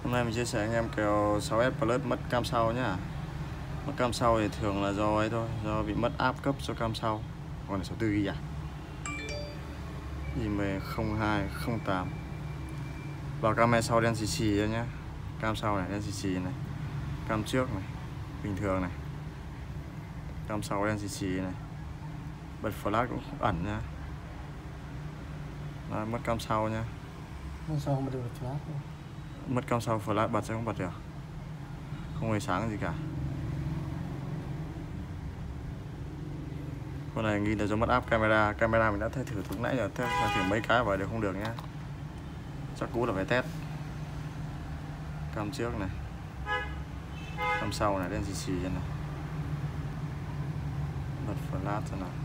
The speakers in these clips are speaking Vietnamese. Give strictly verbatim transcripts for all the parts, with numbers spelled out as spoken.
Hôm nay mình chia sẻ anh em kèo sáu S Plus mất cam sau nhá. Mất cam sau thì thường là do ấy thôi, do bị mất áp cấp cho cam sau. Còn là số tư ghi à? Gì mà không hai không tám. Vào cam này sau đen xì xì ra nhá. Cam sau này đen xì xì này. Cam trước này, bình thường này. Cam sau đen xì xì này. Bật flash cũng ẩn nhá. Đó, mất cam sau nhá. Sao không bật được flash? Mất cam sau flash bật sẽ không bật được. Không hề sáng gì cả. Con này nghi là do mất áp camera. Camera mình đã thay thử từ nãy giờ, thay thử mấy cái vào đều không được nhá. Chắc cú là phải test. Cam trước này, cam sau này đen xì xì này. Bật flash cho nào.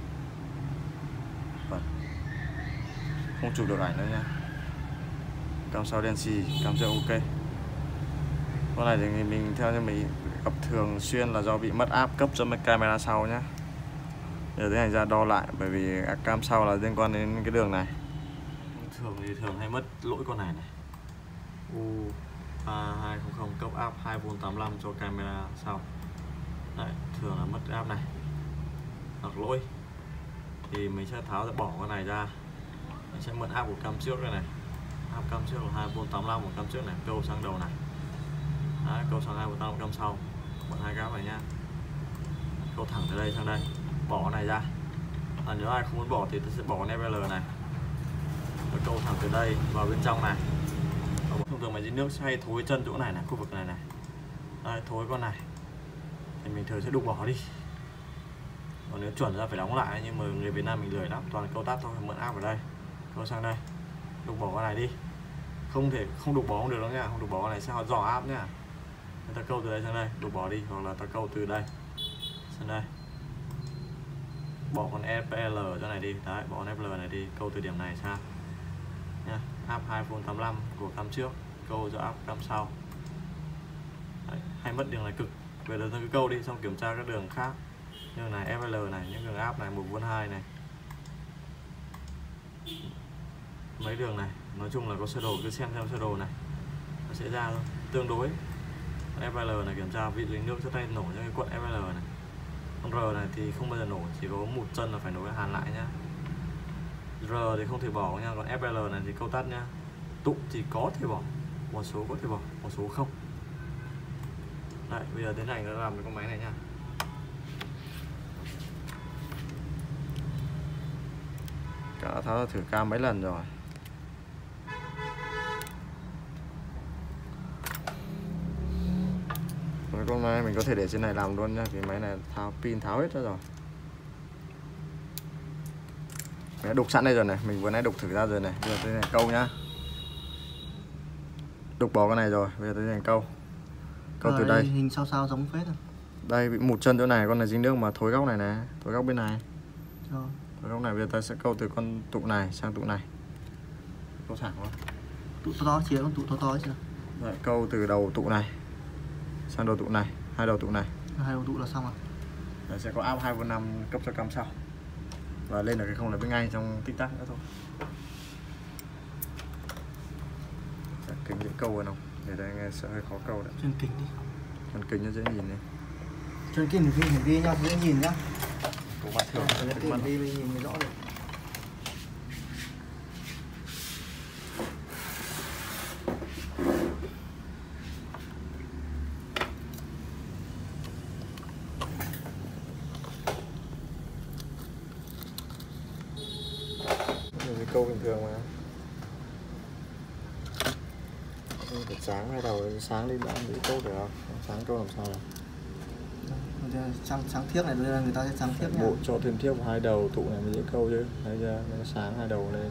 Bật. Không chụp được ảnh nữa nha. Cam sau đen xì, cam trước ok. Con này thì mình theo như mình gặp thường xuyên là do bị mất áp cấp cho camera sau nhá. Giờ tiến hành ra đo lại, bởi vì cam sau là liên quan đến cái đường này. Thường thì thường hay mất lỗi con này này. U ba hai không không cấp áp hai vôn tám mươi lăm cho camera sau. Đấy, thường là mất áp này. Hoặc lỗi thì mình sẽ tháo ra, bỏ con này ra. Mình sẽ mất áp của cam trước đây này. Áp cam trước là hai vôn tám mươi lăm của cam trước này, câu sang đầu này. Đấy, câu sang hai vôn tám mươi lăm cam sau. Bật hai cái này nhá. Câu thẳng từ đây sang đây. Bỏ cái này ra. À, nếu ai không muốn bỏ thì tôi sẽ bỏ con ép lờ này. Rồi câu thẳng từ đây vào bên trong này. Thông thường máy dính nước sẽ hay thối chân chỗ này này, khu vực này này. Đây, thối con này thì mình thường sẽ đục bỏ đi. Còn nếu chuẩn ra phải đóng lại, nhưng mà người Việt Nam mình lười lắm, toàn câu tắt thôi, mượn áp ở đây. Câu sang đây, đục bỏ con này đi. Không thể không đục bỏ không được đâu nha, không đục bỏ con này sẽ dò áp nhá. Người ta câu từ đây sang đây, đục bỏ đi, hoặc là ta câu từ đây sang đây. Bỏ con ép lờ cho này đi, đấy, bỏ con ép lờ này đi, câu từ điểm này sang nha. Áp hai vôn tám mươi lăm của cam trước, câu cho áp cam sau. Đấy, hay mất đường này cực. Về đầu cứ câu đi, xong kiểm tra các đường khác. Đường này ép lờ này, những đường áp này một vôn hai này. Mấy đường này, nói chung là có sơ đồ, cứ xem theo sơ đồ này nó sẽ ra thôi, tương đối. ép lờ này kiểm tra vị dính nước cho tay nổ cho cái cuộn ép lờ này. Con R này thì không bao giờ nổ, chỉ có một chân là phải nối hàn lại nhá. R thì không thể bỏ nha, còn ép lờ này thì câu tắt nhá. Tụng thì có thể bỏ, một số có thể bỏ, một số không. Đấy, bây giờ tiến hành nó làm cái con máy này nha. Cả tháo thử cam mấy lần rồi. Cái con máy mình có thể để trên này làm luôn nha, vì máy này tháo pin tháo hết ra rồi. Mình đã đục sẵn đây rồi này, mình vừa nãy đục thử ra rồi này, bây giờ tôi câu nhá. Đục bỏ cái này rồi, bây giờ tôi thành câu. Câu à, từ đây. Hình sao sao giống phết à. Đây bị một chân chỗ này, con này dính nước mà thối góc này nè, thối góc bên này. Rồi. Thối góc này bây giờ ta sẽ câu từ con tụ này sang tụ này. Câu thẳng luôn. Tụ to to chia con tụ to to chứ. Đấy, câu từ đầu tụ này sang đầu tụ này, hai đầu tụ này. Hai đầu tụ là xong rồi. Đấy, sẽ có áp hai vôn năm cấp cho cam sau. Và lên là cái không là bên ngay trong tích tắc nữa thôi. Kính dễ câu rồi không? Để đây nghe sẽ hơi khó câu đấy. Chân kính đi. Chân kính nó dễ nhìn này. Chân kính thì hiển vi nhá, dễ nhìn nhá. Của bạn thường Chân kính hiển vi mình nhìn mới rõ được. Mình câu bình thường mà. Phải sáng hai đầu sáng đi đã mới câu được không? Sáng câu làm sao nào? Sáng, sáng thiếc này đây là người ta sẽ sáng thiếc nha. Bộ cho thêm thiếc hai đầu tụ này mới dễ câu chứ. Đấy ra nó sáng hai đầu lên.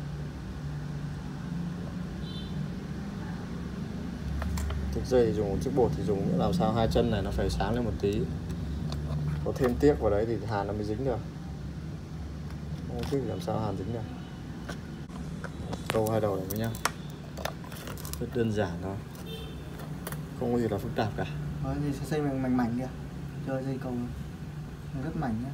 Thực dây thì dùng chiếc bột thì dùng làm sao hai chân này nó phải sáng lên một tí. Có thêm tiếc vào đấy thì hàn nó mới dính được. Không chứ làm sao hàn dính được. Câu hai đầu này với nhau. Rất đơn giản thôi. Không có gì là phức tạp cả. Rồi thì sẽ xây mảnh mảnh mảnh kìa. Chơi dây câu rất mảnh nhá.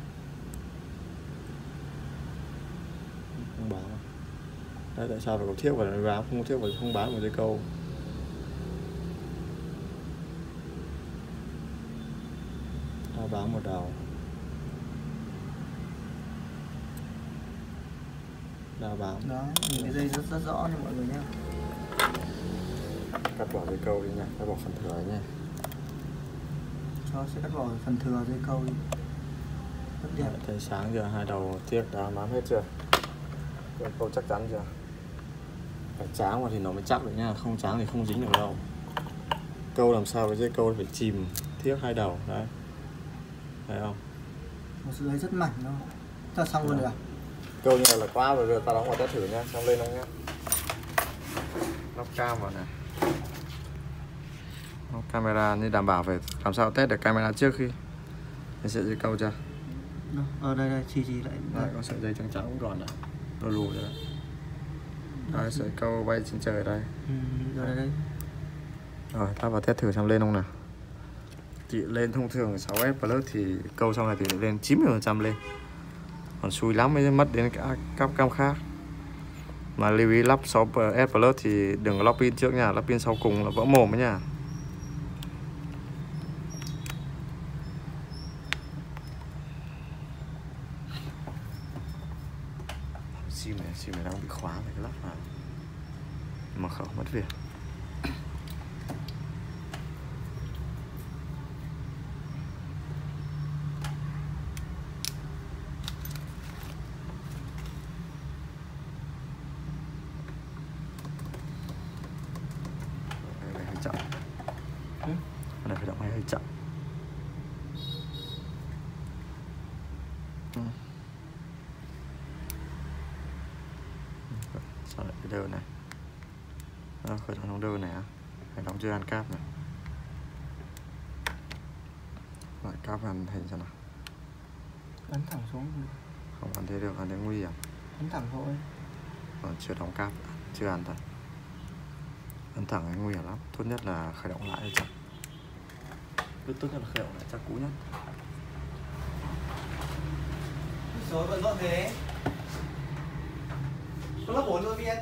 Không bán. Đấy, tại sao phải có thiếc vào nó bán, không có thiếc vào không bán một dây câu. bám một đầu. Đa bám. Đó, nhìn cái dây rất rất rõ nha mọi người nhé. Cắt bỏ dây câu đi nha, cắt bỏ phần thừa nha. Cho sẽ cắt bỏ phần thừa dây câu đi. Rất đẹp. Thấy sáng chưa, hai đầu tiếc đã bám hết chưa? Dây câu chắc chắn chưa? Phải tráng vào thì nó mới chắc được nha, không tráng thì không dính được đâu. Câu làm sao với dây câu phải chìm tiếc hai đầu đấy. Thấy không? Một sợi dây rất mảnh đâu. Ta xong luôn được à? Câu như này là quá rồi, giờ ta đóng vào test thử nha, xong lên không nhá. Lắp cam vào này. Lắp camera như đảm bảo phải làm sao test được camera trước khi mình sẽ dây câu chưa? Ở đây đây, chỉ chỉ lại. Đấy, có sợi dây trắng trắng cũng còn đấy, lù lù rồi đấy. Đấy, sợi câu bay trên trời đây. Ừ, rồi đây đây. Rồi, ta vào test thử xem lên không nào. Chị lên thông thường sáu F Plus thì câu sau này thì lên chín mươi phần trăm lên. Còn xui lắm mới mất đến các cam khác. Mà lưu ý lắp sáu F Plus thì đừng có lắp pin trước nha, lắp pin sau cùng là vỡ mồm ấy nha. Sim này, sim này đang bị khóa phải lắp vào. Mà khẩu mất việc. Chậm. Ừ. Cái này phải động máy hơi chậm. Ừ. Sao lại cái đơ này? Đó, khởi động đơ này á. Phải đóng chưa ăn cáp này. Loại cáp ăn hình cho nào. Ấn thẳng xuống. Không ăn thế được, ăn thế nguy hiểm. Ấn thẳng thôi. Còn chưa đóng cáp, chưa ăn thật. Ấn thẳng ấy nguy hiểm lắm, tốt nhất là khởi động lại chắc. Tốt nhất là khởi động lại chắc cũ nhất. Số vẫn vỡ thế. Có lớp bốn luôn viên.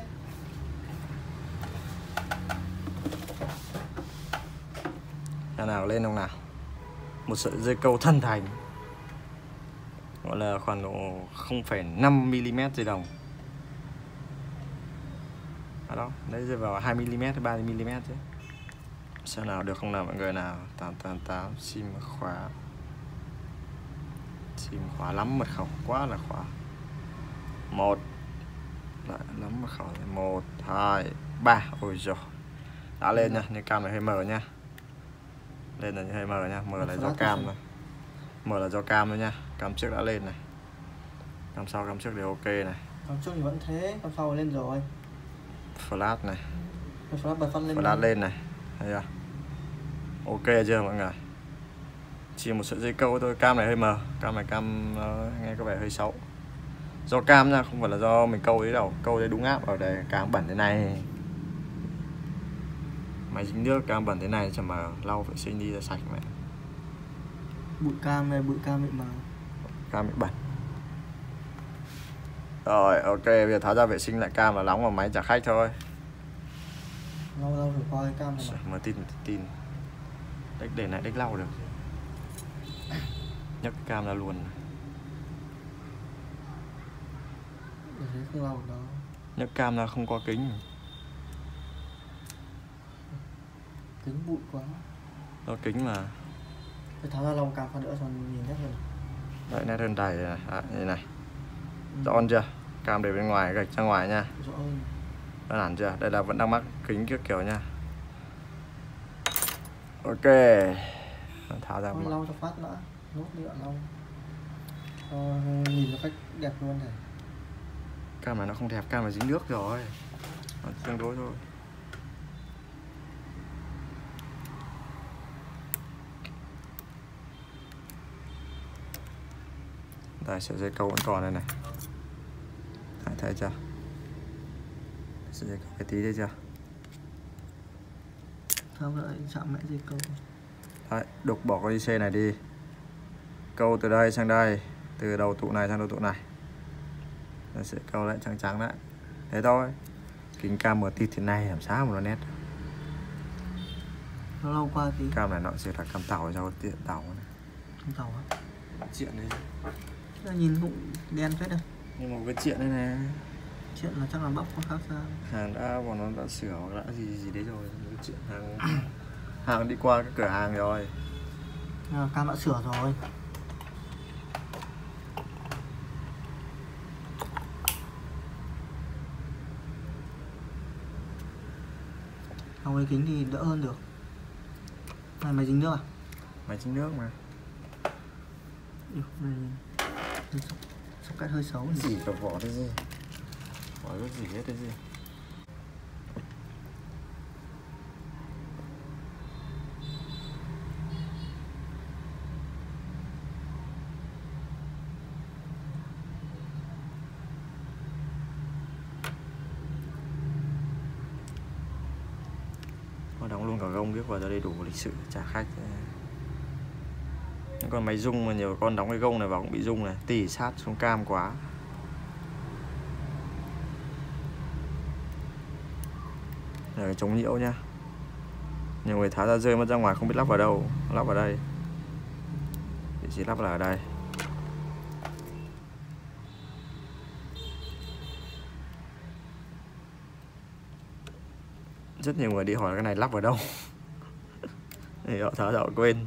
Nhà nào lên không nào? Một sợi dây câu thân thành, gọi là khoảng độ không phẩy năm mi li mét dây đồng. À đó, đấy rơi vào hai mi li mét hay ba mi li mét chứ. Xem nào được không nào mọi người nào. Tám tám tám sim khóa. Sim khóa lắm mật khẩu quá là khóa. Một lại lắm mật khẩu. Một, hai, ba. Ôi giời. Đã lên nha, nhưng cam này hơi mờ nha. Lên là hơi mờ nha, mờ là do cam thôi. Mờ là do cam thôi nha. Cam trước đã lên này. Cam sau cam trước đều ok này. Cam trước thì vẫn thế, cam sau lên rồi. Flash này. Flash bật phát lên. Flash lên này. Thấy chưa? Ok chưa mọi người? Chỉ một sợi dây câu thôi, cam này hơi mờ, cam này cam uh, nghe có vẻ hơi xấu. Do cam nha, không phải là do mình câu đấy đâu, câu đấy đúng áp ở đây cam bẩn thế này. Máy dính nước cam bẩn thế này chẳng mà lau vệ sinh đi ra sạch mẹ. Bụi cam này, bụi cam bị mờ. Cam bị bẩn. Rồi, ok, bây giờ tháo ra vệ sinh lại cam và đóng vào máy trả khách thôi. Lau lau thử qua cái cam này. Mở tin tin. Đếch để này đếch lau được. Nhấc cái cam ra luôn. Để thế không lau đó. Nhấc cam ra không có kính. Kính bụi quá. Có kính mà. Phải tháo ra lau cam phát nữa cho nhìn nét hơn. Đấy, nét hơn đầy này, à, như này. Rõ hơn chưa? Cam để bên ngoài, gạch ra ngoài nha. Rõ hơn. Đơn giản chưa? Đây là vẫn đang mắc kính kiểu kiểu nha. Ok. Tháo ra. Thôi, lau cho phát nữa. Nốt nữa lau. Cho nhìn nó cách đẹp luôn này. Cam này nó không đẹp, cam này dính nước rồi. Nó tương đối thôi. Đây, sợi dây câu vẫn còn đây này. Thấy, thấy chưa? Sợi dây câu cái tí đây chưa? Tháo lại chạm mẹ dây câu. Đấy, đục bỏ cái i xê này đi. Câu từ đây sang đây, từ đầu tụ này sang đầu tụ này. Nó sẽ câu lại trắng trắng đấy. Thế thôi. Kính cam mở tít thế này làm sao mà nó nét. Nó lau qua tí. Cam này nó sẽ là cam tàu cho tiện tàu này. Dầu á. Chuyện đấy. Nó nhìn cũng đen phết đây. Nhưng mà cái chuyện đây này. Chuyện là chắc là bóc có khác sao. Hàng đã bọn nó đã sửa hoặc đã gì gì đấy rồi. Cái chuyện hàng hàng đi qua cái cửa hàng rồi. À, cam đã sửa rồi. Không cái kính thì đỡ hơn được. Này máy dính nước à? Máy dính nước mà. Ủa, này sóc, sóc cắt hơi xấu. Gì cả vỏ thế gì? Vỏ cái gì hết thế gì? Đóng luôn cả gông biết vào ra đây đủ lịch sự trả khách. Những con máy rung mà nhiều con đóng cái gông này vào cũng bị rung này, tỉ sát xuống cam quá. Đây là chống nhiễu nhá. Nhiều người tháo ra rơi mất ra ngoài không biết lắp vào đâu, lắp vào đây. Vị trí lắp là ở đây. Rất nhiều người đi hỏi cái này lắp vào đâu. Thì họ tháo ra họ quên.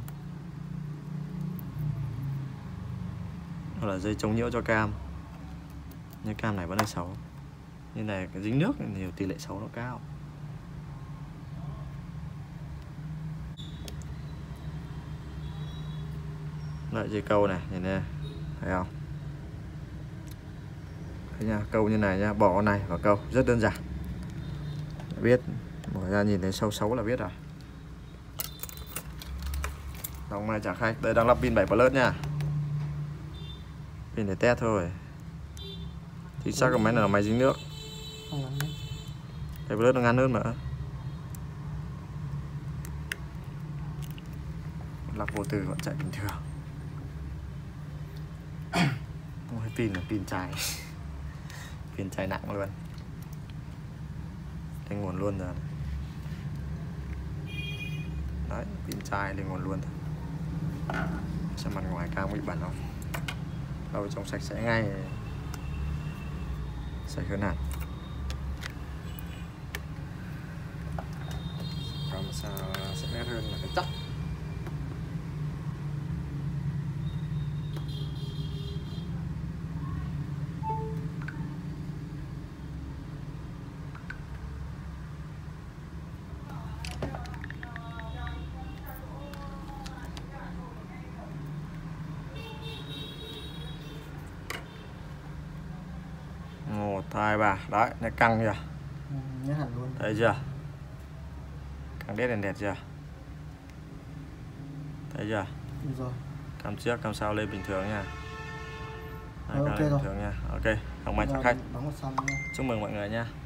Hoặc là dây chống nhiễu cho cam. Nhưng cam này vẫn là xấu. Như này cái dính nước nhiều tỷ lệ xấu nó cao. Lại dây câu này, nhìn nè, thấy không? Thấy nha, câu như này nha, bỏ con này vào câu, rất đơn giản. Biết, mở ra nhìn thấy sâu xấu là biết rồi. Đóng này trả khách, đây đang lắp pin bảy plus nha. Pin để test thôi. Thì chắc cái máy này là máy dính nước. Không lắm đấy. bảy plus nó ngắn hơn mà. Lắp vô tư vẫn chạy bình thường. Ôi, pin là pin chai. Pin chai nặng luôn. Lên nguồn luôn rồi. Đấy, pin chai lên nguồn luôn thôi. Xem mặt ngoài cam bị bẩn không? Lau trong sạch sẽ ngay. Sạch hơn hẳn. Còn sao sẽ nét hơn là cái chắc. Một, hai, ba. Đấy, nó căng chưa? Ừ, nhớ hẳn luôn. Thấy chưa? Căng đét đèn đẹp chưa? Thấy chưa? Được rồi. Cam trước, cam sau lên bình thường nha. Đấy, Rồi, ok bình rồi. thường nha. Ok, không may trả khách. Đóng một xong nha. Chúc mừng mọi người nha.